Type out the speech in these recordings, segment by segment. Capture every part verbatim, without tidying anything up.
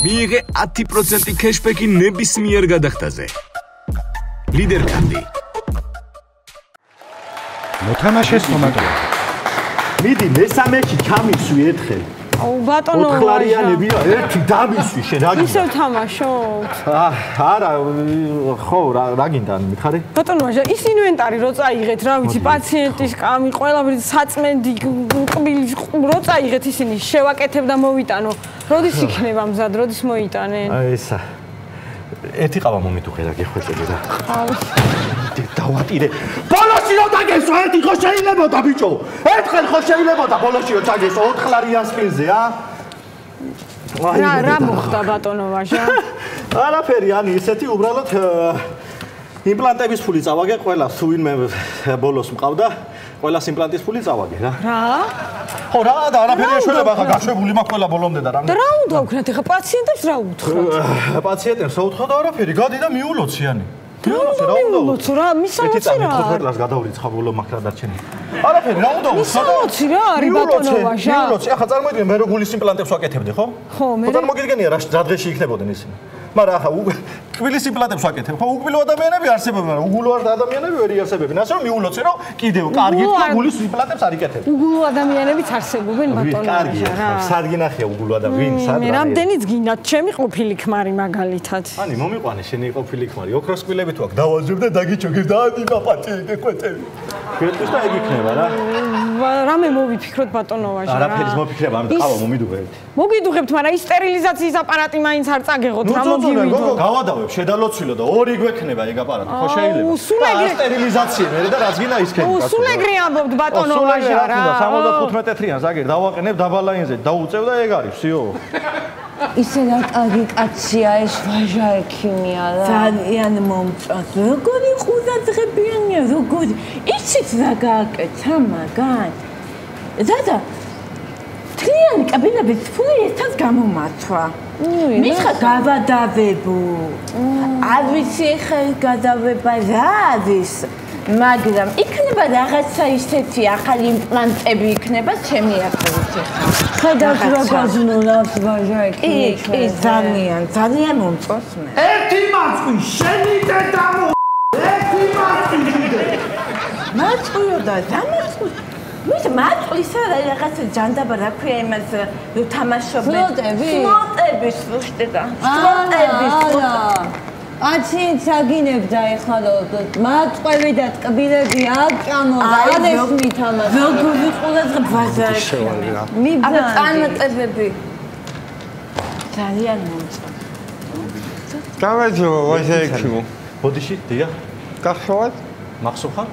მიიღე ათი პროცენტი ქეშბექი ნებისმიერ გადახდაზე. ლიდერქარდი. მოთამაშე სტომატოლოგი. მიდი მესამეში ჩამისვი ერთხელ. აუ ბატონო ოთხლარიანებია ერთი დამისვი შენ რა გინდა? ისევ თამაშობ. არა, ხო, რა გინდა მიხარი? ბატონო ვაჟა, ის ინვენტარი რო წაიღეთ, რა ვიცი, პაციენტის კამი, ყველაფერი საწმენდი, კბილის რო წაიღეთ ისინი, შევაკეთებ და მოვიტანო. როდის იქნება მზად, როდის მოიტანენ? აი ესა. ერთი ყავა მომიტუხე რა გეხვეწები რა. დავატირე. ბოლოში რო დაგესო ერთი ხო შეიძლებოდა ბიჭო. ერთხელ ხო შეიძლებოდა ბოლოში რო დაგესო ოთხლარიან სპინზე, ა? რა რა მოხდა ბატონო ვაჟა? არაფერი, ანი ისეთი უბრალოდ იმპლანტების ფული წავაგე ყველა თუ ვინმე ბოლოს მყავდა, ყველას იმპლანტის ფული წავაგე რა. რა? ხო რა და არაფერი ეშველება ხა გაშვებული მაქვს ყველა ბოლომდე და და რა უნდა ვქნათ ეხა პაციენტებს რა უთხრათ? პაციენტებს რა უთხრათ არაფერი, გადი და მიულოციანი. რა უნდა მიულოცო რა, მისაოცი რა. ხუთმეტ გადავრიცხა ბოლო მაგ რა დარჩენი. არაფერი რა უნდა უსადა. მისაოცი რა არის ბატონო ვაჟა. მიულოცი, ახლა წარმოიდგინე მე რო გულის იმპლანტებს ვაკეთებდი, ხო? ხო, მე. ხო წარმოგიდგენია რა დღეში იქნებოდნენ ისინი. მაგრამ ახლა კბილის იმპლანტებს ვაკეთებ, ხო უგბილო ადამიანები არსებობენ, მაგრამ უგულო ადამიანები ვერ იარსებებენ. ასე რომ მიულოცე რომ კიდევ კარგით და გულის იმპლანტებს არ იკეთებ. უგულო ადამიანებიც არსებობენ ბატონო ვაჟა. კარგია, სად გინახია უგულო ადამიანი, ვინ სად? მე რამდენიც გინდათ ჩემი ყოფილი ქმარი მაგალითად. ანი მომიყვანე შენი ყოფილი ქმარი, ოქროს კბილები თუ აქვს დავაძებ და დაგიჩოგებ და ადი პაპატი კვეთები. ქეთქვის და ეგ იქნება რა. რამე მოვიფიქროთ ბატონო ვაჟა რა. არაფერის მოფიქრება, ამიტომ ყავა მომიდუღებთ. მოგიდუღებთ, მაგრამ ის სტერილიზაციის აპარატი მაინც არ წაგეღოთ რა მოგივიდო. გავადავებ, შედალოცვილო და ორი გვექნება ეგ აპარატი, ხო შეიძლება? სულ სტერილიზაცია მე და რაც გინდა ის ქენი. სულ ეგრე ამბობთ ბატონო ვაჟა რა. სამოცდახუთ მეტრიან ზაგერ დავაყენებ დაბალაინზე, დაუწევ და ეგ არის, всё. ისე რა კარგი კაცია ეს ვაჟა ექიმია რა. ძალიან მომწონს. როგორი ყურადღებიანია, როგორი. იცით რა გააკეთა მაგან? დადა თლიანი კაბინების ფული ერთად გამომართვა. მიხა გავადავებო. არ ვიცი ხა გადავება რა არის. მაგრამ იქნება რაღაცა ისეთი ახალი იმპლანტები იქნება ჩემი აკრით ხა. ხედავთ რა გაზნულავს ვაჟა ექიმი. კი, ძალიან, ძალიან მომწონს მე. ერთი მარწყვი შენი დედამო. ერთი მარწყვი კიდე. მარწყვიო და დამარწყვი. მის მარწყვისა რაღაცა ჯანდაბა რა ქვია იმას რო თამაშობენ. სლოტები? სლოტები, სლუტება. სლოტები, სლოტები. პაციენტს აგინებდა ეხლა მარწყვები და ტკბილები აკჭამო და ადეს მითამაშა. როგორი ყურადღება ბაზარი. აბა წარმატებები. ძალიან მომწონს. დავაჯო ვაჟა ექიმო. ბოდიში, დია. გახსოვთ? მახსოვ ხარ?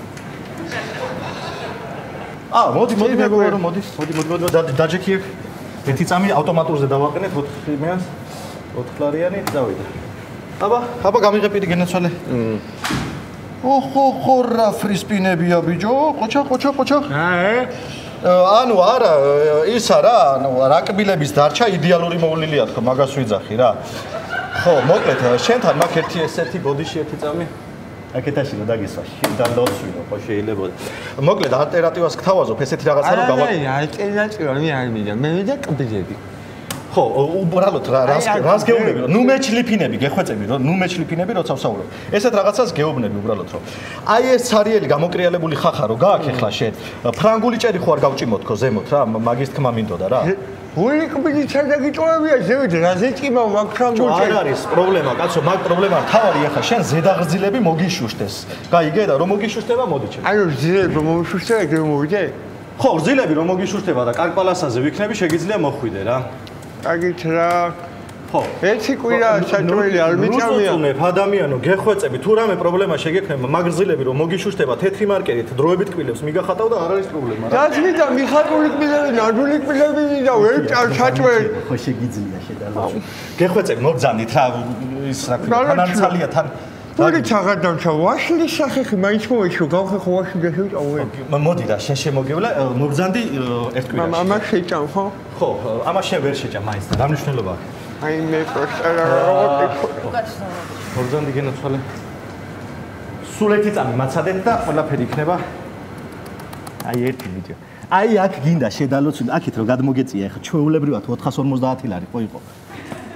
აა, მოდი, მოდი, მეგობრებო, მოდი, მოდი, მოდი, მოდი, დაჯექიებ. ერთი წამი ავტომატურზე დავაყენეთ ოთხ მეას, ოთხლარიანი დავიდა. აბა, აბა გამიღებიდი გენაცვალე. ოხო, ხო რა ფრისპინებია ბიჭო, ყოჩა, ყოჩა, ყოჩა. აა? ანუ არა, ისა რა, ანუ რაკბილების დარჩა იდეალური მოვლილია თქო, მაგას ვიძახი რა. ხო, მოკლედ, შენთან მაქვს ერთი ესეთი ბოდიში ერთი წამი. აკეთაში რა დაგისვა, შინდან დავსვინო, ხო შეიძლება. მოკლედ, ალტერნატივას გთავაზობ, ესეთი რაღაცა რომ გავა. აი, ალტერნატივა მე არ მინდა, მე მინდა კბილები. ხო, უბრალოდ რას რას გეუბნები, რომ ნუ მეჩლიფინები, გეხვეწები, რომ ნუ მეჩლიფინები, როცა ვსაუბრობ. ესეთ რაღაცას გეუბნები უბრალოდ, რომ აი ეს ცარიელი გამოკრიალებული ხახა რო გააქვს ახლა შენ, ფრანგული ჭერი ხო არ გავჭიმოთქო ზემოთ რა, მაგის თქმა მინდოდა რა. გული კბილი ჩადაგიწოვებია ზევით, რაზე ჭიმავ მაგ ფრანგულ ჭერს. არ არის პრობლემა, კაცო, მაგ პრობლემა თავარი ახლა შენ ზედაღრძილები მოგიშუშტეს. გაიგე და რომ მოგიშუშტება, მოდი ჩემ. აი, რძილები რომ მომიშუშტება, ეგრე მოვიდე? ხო, რძილები რომ მოგიშუშტება და კარკპალასაზე ვიქნები, შეგიძლია მოხვიდე რა. კარგით რა. ხო. ერთი კვირა საჭმელი არ მიწამია. ნუწუნებ ადამიანო, გეხვეწები, თუ რამე პრობლემა შეგექნება, მაგ რძილები რომ მოგიშუშტება თეთრი მარკერით, დროებით კბილებს მიგახატავ და არ არის პრობლემა რა. დაწვიდა მიხატული კბილები, ნარგული კბილები და ვერ წარ საჭმელი. ხო შეგიძლია შედალოჩო. გეხვეწები, მოგძანდით რა ის რა ქვია, თანაცალია თან. გული ჩაღადავჩა ვაშლის სახეხი მაინც მოეშო, გავხეხო ვაშლი და შევჭამო. მოდი რა, შენ შემოგევლა, მოგძანდი ერთ კვირაში. ამას შეჭამ ხო? ხო, ამას შენ ვერ შეჭამ მაინც და რა მნიშვნელობა აქვს? აი მე პროსტა რობოტი. მოგძანდი გენაცვალე. სულ ერთი წამი მაცადეთ და ყველაფერი იქნება. აი ერთი ბიჭო. აი აქ გინდა შედალოცვი, აქეთ რომ გადმოგეწია ახლა ჩვეულებრივად ოთხას ორმოცდაათი ლარი ხო იყო.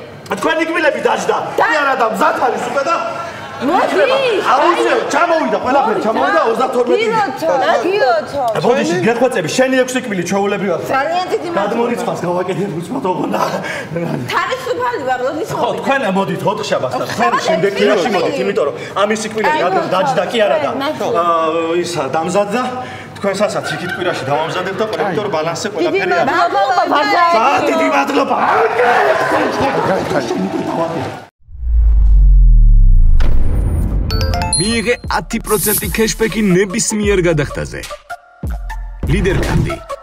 თქვენი კბილები დაждდა. კი არა და მზად არის უკვე და მოდი. აუცილებლად ჩამოვიდა ყველაფერი, ჩამოვიდა ოცდათორმეტი. გილოთო, გილოთო. ბოდიში გეხვეწები, შენი ექვსი კბილი ჩვეულებრივად. ძალიან დიდი მადლობა. გადმორიცხვას გავაკეთებ უცბატოღონა. თავისუფალი ვარ, როდის ხო, თქვენ მოდით ოთხ შაბათს და თქვენ შემდეგ დილაში მოდით, იმიტომ რომ ამისი კბილები დაждდა კი არა და ის დამზადდა. თქვენ სასაც იქით კვირაში დავამზადებ და კოლექტორ ბალანსზე ყველაფერი არის. მადლობა, ბაზარი. აა დიდი მადლობა. მიიღე ათი პროცენტი ქეშბექი ნებისმიერ გადახდაზე. ლიდერქარდი